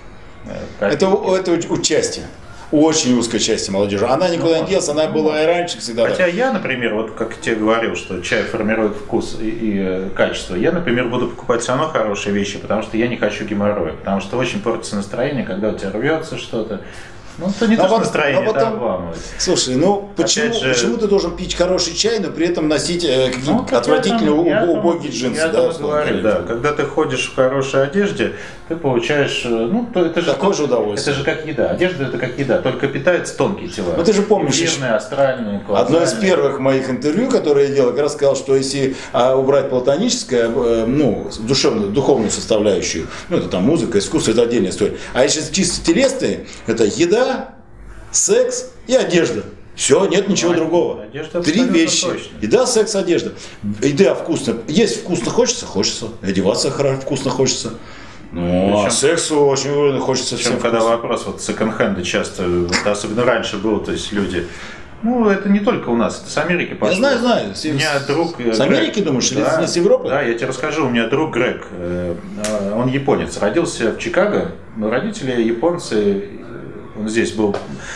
Это участие. Очень узкой части молодежи. Она никуда не делась, она была и раньше всегда. Хотя я, например, вот как тебе говорил, что чай формирует вкус и качество, я, например, буду покупать все равно хорошие вещи, потому что я не хочу геморроя, потому что очень портится настроение, когда у тебя рвется что-то. Ну, это не то, что настроение, это обламывает. Слушай, ну почему ты должен пить хороший чай, но при этом носить какие-то отвратительные убогие джинсы? Я говорю, да. Когда ты ходишь в хорошей одежде, ты получаешь, ну, это же такое же удовольствие. Это же как еда. Одежда это как еда, только питается тонкие тела. Ну ты же помнишь, эфирные, астральные, колоссальные. Одно из первых моих интервью, которое я делал, как раз сказал, что если убрать платоническое, ну, духовную составляющую, ну это там музыка, искусство, это отдельная история. А если чисто телесные, это еда, секс и одежда. Все, нет ничего другого. Одежда 3 вещи. точно. Еда, секс, одежда. Еда вкусно. Есть вкусно хочется, хочется. Одеваться вкусно хочется. Ну, а сексу очень хочется всем. Когда вопрос, вот секонд-хенды часто, особенно раньше было, то есть люди. Ну, это не только у нас, это с Америки пошло. Я знаю. У меня друг с Америки, Грег, думаешь, да, или с Европы? Да, я тебе расскажу. У меня друг Грег, он японец, родился в Чикаго, но родители японцы, он здесь был,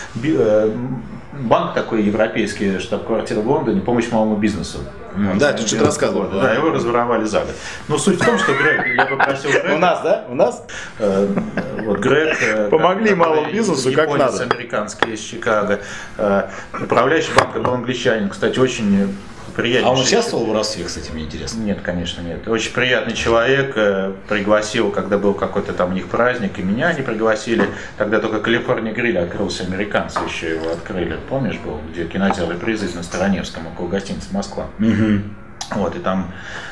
банк такой европейский, штаб-квартира в Лондоне, помощь малому бизнесу. Да, ты что-то рассказывал. Да, его разворовали за год. Но суть в том, что Грег, я попросил Грега... У нас, да? У нас? Вот Грег... Помогли малому бизнесу, как надо. Японец американский из Чикаго. Управляющий банком был англичанин, кстати, очень приятный. А он участвовал в воровстве, кстати, мне интересно? Нет, конечно, нет. Очень приятный человек. Пригласил, когда был какой-то там у них праздник, и меня они пригласили. Тогда только Калифорния Гриль открылся, американцы еще его открыли. Помнишь, был, где кинотеатр «Реприза» на Староневском, около гостиницы «Москва». Вот, и там,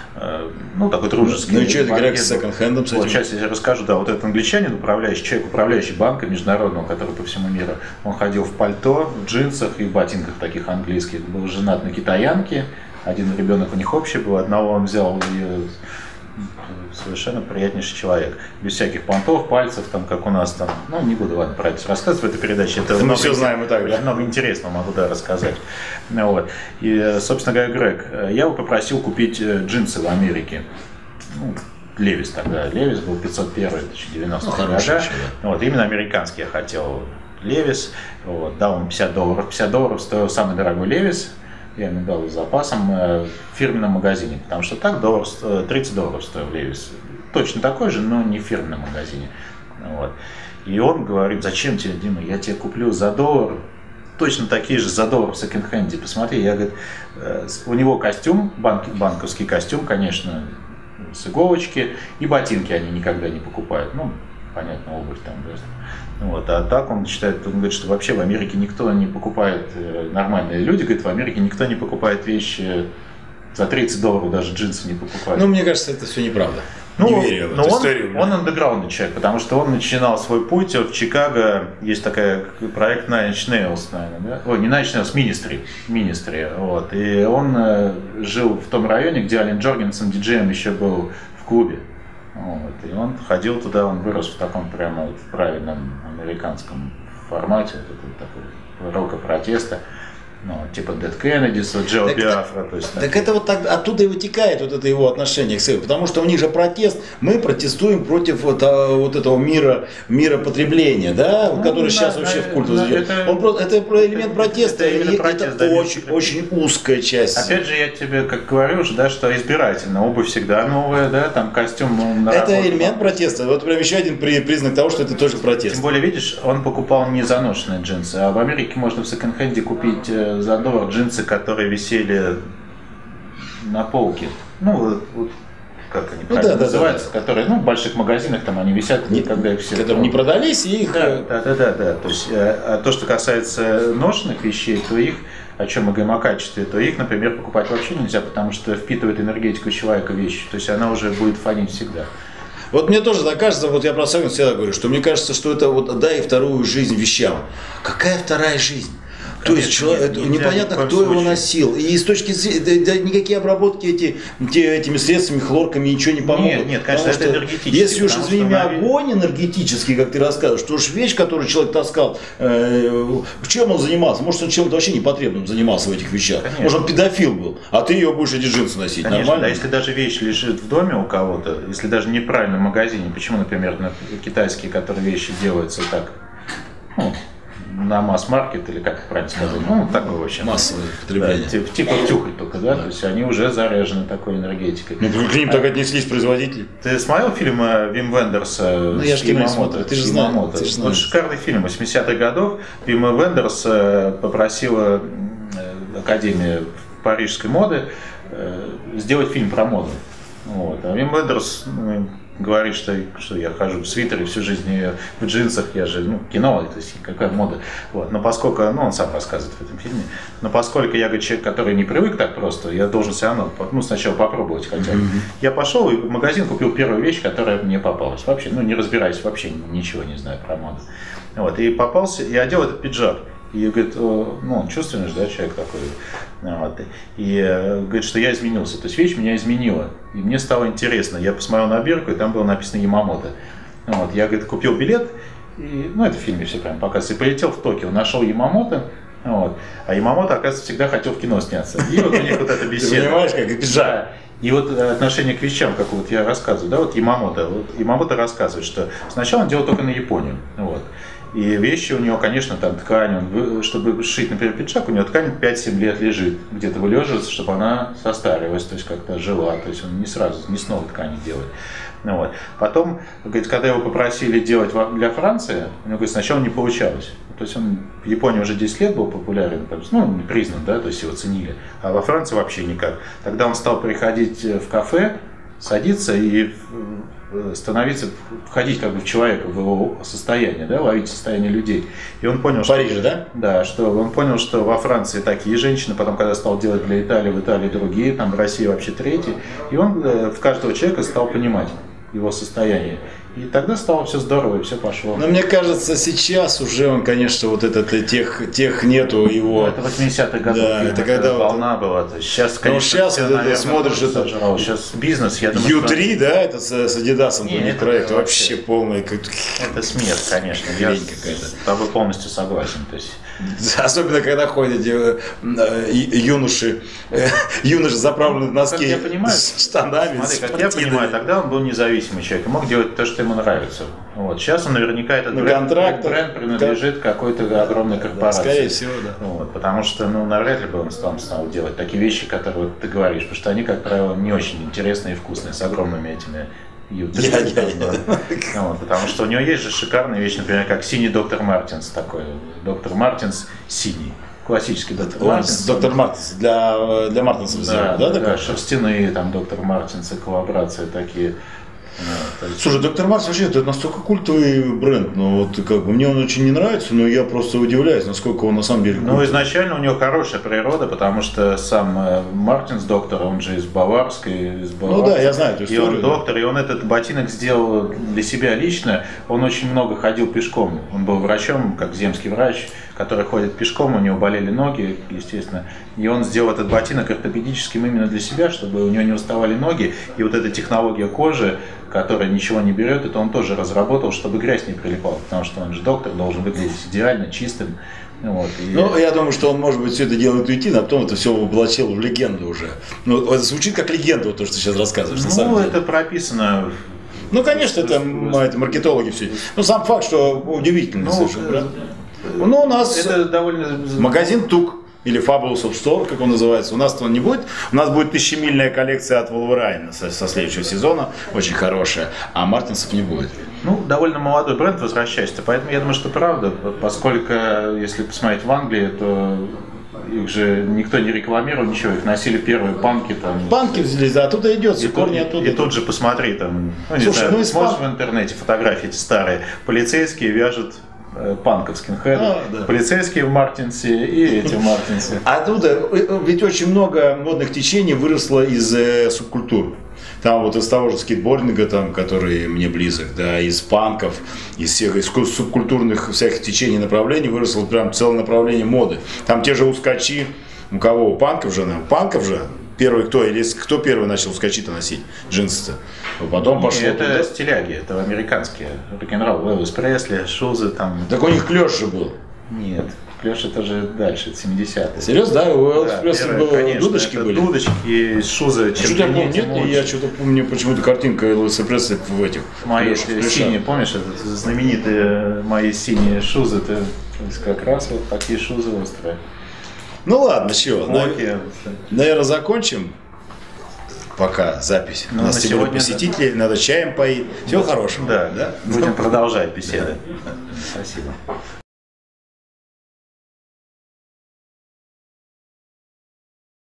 ну, такой дружеский. Ну и что это Грег с секонд-хендом? Вот сейчас я тебе расскажу, да, вот этот англичанин, человек, управляющий банком международного, который по всему миру, он ходил в пальто, в джинсах и в ботинках таких английских, был женат на китаянке, один ребенок у них общий был, одного он взял, и совершенно приятнейший человек, без всяких понтов, пальцев, там, как у нас там, ну, не буду, ладно, про это рассказывать в этой передаче, это мы все знаем и так, да? Много интересного могу, да, рассказать. Вот. И, собственно говоря, Грег, я его попросил купить джинсы в Америке. Ну, Левис тогда. Левис был 501, 1990 года. Вот, именно американский я хотел. Левис. Вот, дал ему $50. $50 стоил самый дорогой Левис. Я ему дал с запасом в фирменном магазине. Потому что так $30 стоил Левис. Точно такой же, но не в фирменном магазине. Вот. И он говорит: зачем тебе, Дима, я тебе куплю за $1. Точно такие же за $1 в секонд-хенде. Посмотри, я, говорит, у него костюм, банковский костюм, конечно, с иголочки, и ботинки они никогда не покупают. Ну, понятно, обувь там, да. Вот. А так он считает, он говорит, что вообще в Америке никто не покупает, нормальные люди, говорит, в Америке никто не покупает вещи за $30, даже джинсы не покупают. Ну, мне кажется, это все неправда. Ну, не верю в эту историю. Он андеграундный человек, потому что он начинал свой путь в Чикаго. Есть такой проект Nine Inch Nails, наверное, да? Ой, не Nine Inch Nails, Ministry. Вот. И он жил в том районе, где Ален Джоргенсен диджеем еще был в клубе. Вот. И он ходил туда, он вырос в таком прямо в правильном американском формате, такой рока протеста. Ну, типа Дэд Кеннедис, Джо Биафра. Так это вот так, оттуда и вытекает вот это его отношение к себе, потому что у них же протест, мы протестуем против вот этого мира потребления, да, ну, который сейчас вообще в культ возведен. Это про элемент протеста, это очень узкая часть. Опять же, я тебе как говорю уже, да, что избирательно, обувь всегда новая, да, там костюм. Это элемент протеста, вот прям еще один признак того, что это тоже протест. Тем более, видишь, он покупал не заношенные джинсы, а в Америке можно в секонд-хенде купить за $1 джинсы, которые висели на полке. Ну, вот как они правильно называются, которые, ну, в больших магазинах там они висят, когда их все... Которые не продались, и их... Да. То есть, а то, что касается ношенных вещей, то их, о чем мы говорим о качестве, то их, например, покупать вообще нельзя, потому что впитывает энергетику человека вещь. То есть она уже будет фонить всегда. Вот мне тоже так кажется, вот я про секонд всегда говорю, что мне кажется, что это вот дай вторую жизнь вещам. Какая вторая жизнь? То есть человек, непонятно, кто его носил. И с точки зрения, да, никакие обработки этими средствами, хлорками ничего не помогут. Нет, конечно, это энергетически. Если уж, извини меня, огонь энергетический, как ты рассказываешь, то уж вещь, которую человек таскал, чем он занимался? Может, он чем-то вообще непотребным занимался в этих вещах. Конечно. Может, он педофил был, а ты ее будешь эти джинсы носить. Конечно, нормально? Да, если даже вещь лежит в доме у кого-то, если даже не в правильном магазине, почему, например, китайские, которые вещи делаются так, на масс-маркет, или как правильно сказать, ну, такой, в общем. Массовое потребление. Да, типа тюхать только, да? То есть они уже заряжены такой энергетикой. Ну, к ним так отнеслись производители. Ты смотрел фильм Вим Вендерса? Ну, я же кино смотрю, ты же знаешь. Вот шикарный фильм 80-х годов. Вим Вендерс попросила Академию парижской моды сделать фильм про моду. Вот. А Вим Вендерс говорит, что я хожу в свитере всю жизнь, в джинсах, я же, кино, то есть какая мода. Вот. Но поскольку, он сам рассказывает в этом фильме, но поскольку я, говорит, человек, который не привык так просто, я должен все равно, сначала попробовать хотя бы. Я пошел и в магазин купил первую вещь, которая мне попалась. Вообще, не разбираюсь, вообще ничего не знаю про моду. Вот. И попался, и одел этот пиджак. И говорит, чувственный же, да, человек такой. Вот. И говорит, что я изменился. То есть вещь меня изменила. И мне стало интересно. Я посмотрел на бирку, и там было написано Ямамото. Вот. Я, говорит, купил билет, и, это в фильме все прям показывается. И полетел в Токио, нашел Ямамото. Вот. А Ямамото, оказывается, всегда хотел в кино сняться. И вот у них вот эта беседа. Ты понимаешь, как пиджак. И вот отношение к вещам, как вот я рассказываю, да, вот Ямамото. Ямамото рассказывает, что сначала он делал только на Японию. Вот. И вещи у него, конечно, там ткань, чтобы сшить, например, пиджак, у него ткань 5-7 лет лежит, где-то вылеживается, чтобы она состаривалась, то есть как-то жила, то есть он не сразу, не с новой ткани делает. Вот. Потом, говорит, когда его попросили делать для Франции, у него, говорит, сначала не получалось. То есть он в Японии уже 10 лет был популярен, признан, да, то есть его ценили, а во Франции вообще никак. Тогда он стал приходить в кафе, садиться и входить как бы в человека, в его состояние, да, ловить состояние людей. И он понял, в Париже, да? Да, он понял, что во Франции такие женщины, потом, когда стал делать для Италии, в Италии другие, там в России вообще третьи, и он в каждого человека стал понимать его состояние. И тогда стало все здорово, и все пошло. Но мне кажется, сейчас уже он, конечно, вот тех нету его. Это 80-х годов. Да, это когда волна была. Сейчас, конечно, сейчас вот это смотришь, это сейчас бизнес, я думаю. U3, да, это с Адидасом у них проект вообще полный. Это смерть, конечно. Я с тобой полностью согласен. То есть... Особенно, когда ходят юноши заправлены в носки с штанами. Смотри, как я понимаю, тогда он был независимый человек, мог делать то, что ему нравится. Вот. Сейчас он наверняка этот бренд принадлежит какой-то огромной корпорации. Скорее всего, да. Вот. Потому что, навряд ли бы он стал делать такие вещи, которые ты говоришь, потому что они, как правило, не очень интересные и вкусные, с огромными этими потому что у него есть же шикарная вещь, например, как синий доктор Мартинс такой. Доктор Мартинс синий. Классический доктор Мартинс. Доктор Мартинс для Мартинса взял, да, шерстяные там доктор Мартинсы, коллаборации такие. Слушай, доктор Мартинс вообще это настолько культовый бренд, мне он очень не нравится, но я просто удивляюсь, насколько он на самом деле культовый. Изначально у него хорошая природа, потому что сам Мартинс доктор, он же из Баварской. Да, я знаю эту историю. И он доктор, и он этот ботинок сделал для себя лично, он очень много ходил пешком, он был врачом, как земский врач, который ходит пешком, у него болели ноги, естественно, и он сделал этот ботинок ортопедическим именно для себя, чтобы у него не уставали ноги, и вот эта технология кожи, которая ничего не берет, это он тоже разработал, чтобы грязь не прилипала, потому что он же доктор, должен выглядеть идеально чистым. Я думаю, что он, может быть, все это делает уйти, а потом это все воплотил в легенду уже. Это звучит как легенда, вот то, что ты сейчас рассказываешь. Это прописано. Конечно, это маркетологи все. Сам факт, что удивительно совершенно. У нас это довольно... магазин ТУК. Или Fabulous of Store, как он называется. У нас-то он не будет. У нас будет 1000-мильная коллекция от Wolverine со следующего сезона. Очень хорошая. А Мартинсов не будет. Довольно молодой бренд, возвращаясь. Поэтому я думаю, что правда. Поскольку, если посмотреть в Англии, то их же никто не рекламировал, ничего. Их носили первые панки. Панки взялись, да, оттуда идет, все корни оттуда. И тут же посмотри, смотришь в интернете фотографии эти старые. Полицейские вяжут панков скинхеда, полицейские в Мартинсе и эти в Мартинсе. Оттуда ведь очень много модных течений выросло из субкультур. Там из того же скейтбординга, который мне близок, да, из панков, из всех из субкультурных всяких течений, направлений выросло прям целое направление моды. Там те же ускачи, у кого? У панков же, первый кто, или кто первый начал ускачи-то носить, джинсы-то? Потом пошло. Это стиляги, это американские, рок-н-ролл, Элвис Пресли, Шузы там. Так у них клеш же был. Нет. Леша тоже дальше, 70-е. Серьезно, да? У Да, Элспресса первое, конечно, дудочки это были? Дудочки, шузы. Что-то я помню, нет, я что-то помню почему-то картинка Элспресса в этих. Мои Леших синие, помнишь, это знаменитые мои синие шузы, это то есть как раз вот такие шузы острые. Ну ладно, чего, Блоки. наверное, закончим пока запись. Ну, У нас на сегодня сегодня посетители, надо чаем поить. Всего хорошего. Да, будем продолжать беседы. Спасибо.